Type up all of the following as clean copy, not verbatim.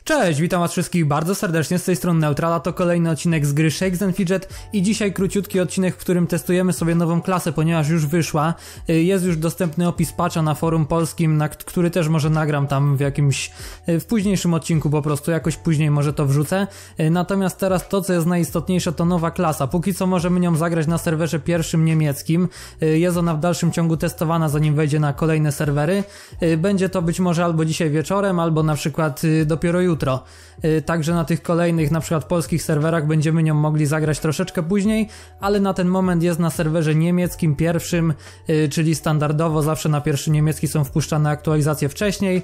Cześć, witam was wszystkich bardzo serdecznie, z tej strony Neutral, a to kolejny odcinek z gry Shakes & Fidget i dzisiaj króciutki odcinek, w którym testujemy sobie nową klasę, ponieważ już wyszła. Jest już dostępny opis patcha na forum polskim, który też może nagram tam w późniejszym odcinku, po prostu jakoś później może to wrzucę. Natomiast teraz to, co jest najistotniejsze, to nowa klasa. Póki co możemy nią zagrać na serwerze pierwszym niemieckim. Jest ona w dalszym ciągu testowana, zanim wejdzie na kolejne serwery. Będzie to być może albo dzisiaj wieczorem, albo na przykład dopiero jutro. Także na tych kolejnych, na przykład polskich serwerach będziemy nią mogli zagrać troszeczkę później, ale na ten moment jest na serwerze niemieckim pierwszym, czyli standardowo zawsze na pierwszy niemiecki są wpuszczane aktualizacje wcześniej,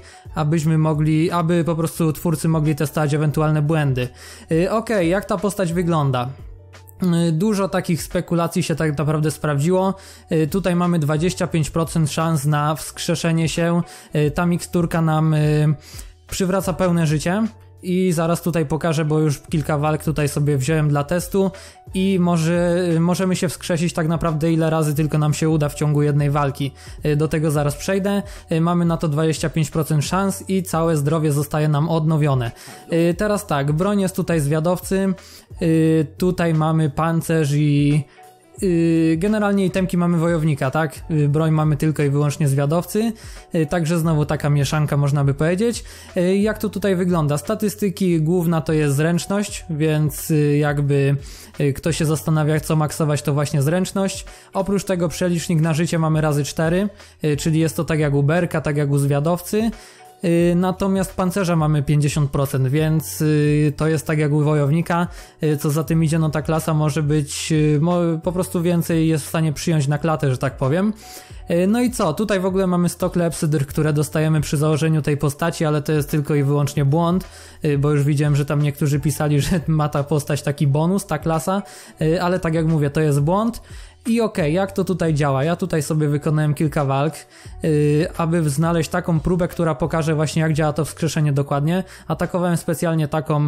aby po prostu twórcy mogli testować ewentualne błędy. Okej, jak ta postać wygląda? Dużo takich spekulacji się tak naprawdę sprawdziło. Tutaj mamy 25% szans na wskrzeszenie się. Ta miksturka nam przywraca pełne życie i zaraz tutaj pokażę, bo już kilka walk tutaj sobie wziąłem dla testu i możemy się wskrzesić tak naprawdę ile razy tylko nam się uda w ciągu jednej walki. Do tego zaraz przejdę. Mamy na to 25% szans i całe zdrowie zostaje nam odnowione. Teraz tak, broń jest tutaj zwiadowcy, tutaj mamy pancerz i generalnie itemki mamy wojownika, tak? Broń mamy tylko i wyłącznie zwiadowcy, także znowu taka mieszanka, można by powiedzieć. Jak to tutaj wygląda? Statystyki główna to jest zręczność, więc jakby kto się zastanawia, co maksować, to właśnie zręczność. Oprócz tego przelicznik na życie mamy razy 4, czyli jest to tak jak u Berka, tak jak u zwiadowcy. Natomiast pancerza mamy 50%, więc to jest tak jak u wojownika. Co za tym idzie, no ta klasa może być po prostu więcej jest w stanie przyjąć na klatę, że tak powiem. No i co? Tutaj w ogóle mamy 100 klepsydr, które dostajemy przy założeniu tej postaci, ale to jest tylko i wyłącznie błąd, bo już widziałem, że tam niektórzy pisali, że ma ta postać taki bonus, ta klasa, ale tak jak mówię, to jest błąd. I okej, jak to tutaj działa? Ja tutaj sobie wykonałem kilka walk, aby znaleźć taką próbę, która pokaże właśnie jak działa to wskrzeszenie dokładnie. Atakowałem specjalnie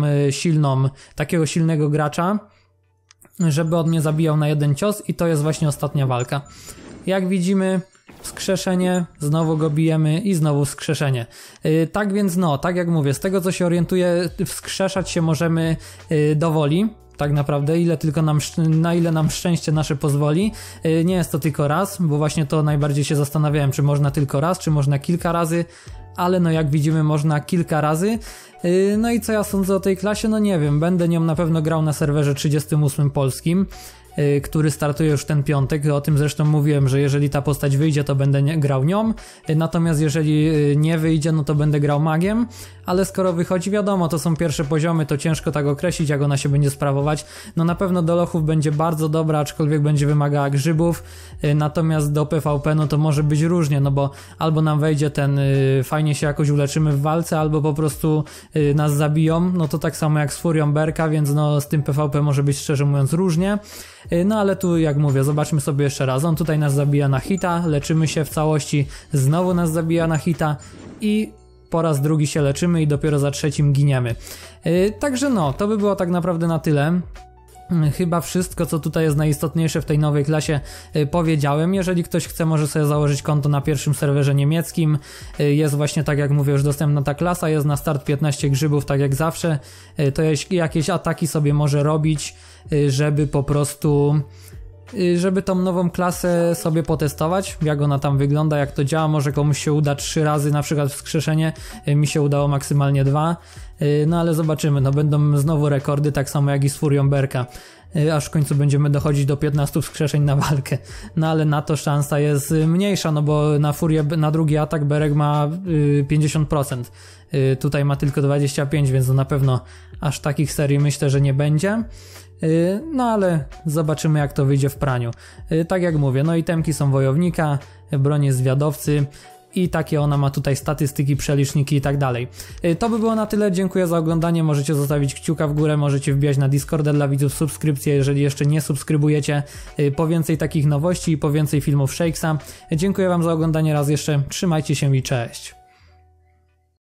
takiego silnego gracza, żeby on mnie zabijał na jeden cios i to jest właśnie ostatnia walka. Jak widzimy, wskrzeszenie, znowu go bijemy i znowu wskrzeszenie. Tak więc tak jak mówię, z tego co się orientuję, wskrzeszać się możemy do woli. Tak naprawdę, na ile nam szczęście nasze pozwoli. Nie jest to tylko raz, bo właśnie to najbardziej się zastanawiałem, czy można tylko raz, czy można kilka razy, ale no jak widzimy można kilka razy. No i co ja sądzę o tej klasie? No nie wiem, będę nią na pewno grał na serwerze 38 polskim, który startuje już ten piątek. O tym zresztą mówiłem, że jeżeli ta postać wyjdzie, to będę grał nią, natomiast jeżeli nie wyjdzie, no to będę grał magiem, ale skoro wychodzi, wiadomo, to są pierwsze poziomy, to ciężko tak określić, jak ona się będzie sprawować. No na pewno do lochów będzie bardzo dobra, aczkolwiek będzie wymagała grzybów, natomiast do PvP no to może być różnie, no bo albo nam wejdzie fajnie się jakoś uleczymy w walce, albo po prostu nas zabiją, no to tak samo jak z Furią Berka, więc no z tym PvP może być szczerze mówiąc różnie. No ale tu jak mówię, zobaczmy sobie jeszcze raz. On tutaj nas zabija na hita, leczymy się w całości, znowu nas zabija na hita i po raz drugi się leczymy i dopiero za trzecim giniemy. Także to by było tak naprawdę na tyle. Chyba wszystko, co tutaj jest najistotniejsze w tej nowej klasie, powiedziałem. Jeżeli ktoś chce, może sobie założyć konto na pierwszym serwerze niemieckim. Jest właśnie, tak jak mówię, już dostępna ta klasa, jest na start 15 grzybów, tak jak zawsze. To jakieś ataki sobie może robić, żeby po prostu tą nową klasę sobie potestować, jak ona tam wygląda, jak to działa. Może komuś się uda 3 razy na przykład wskrzeszenie, mi się udało maksymalnie 2, no ale zobaczymy, będą znowu rekordy, tak samo jak i z Furią Berka, aż w końcu będziemy dochodzić do 15 wskrzeszeń na walkę, no ale na to szansa jest mniejsza, no bo na Furię, na drugi atak Berek ma 50%, tutaj ma tylko 25%, więc na pewno aż takich serii myślę, że nie będzie. No ale zobaczymy, jak to wyjdzie w praniu. Tak jak mówię, itemki są wojownika, broń jest zwiadowcy i takie ona ma tutaj statystyki, przeliczniki i tak dalej. To by było na tyle, dziękuję za oglądanie, możecie zostawić kciuka w górę, możecie wbijać na Discorda dla widzów, subskrypcję, jeżeli jeszcze nie subskrybujecie, po więcej takich nowości i po więcej filmów Shakesa. Dziękuję wam za oglądanie raz jeszcze, trzymajcie się i cześć.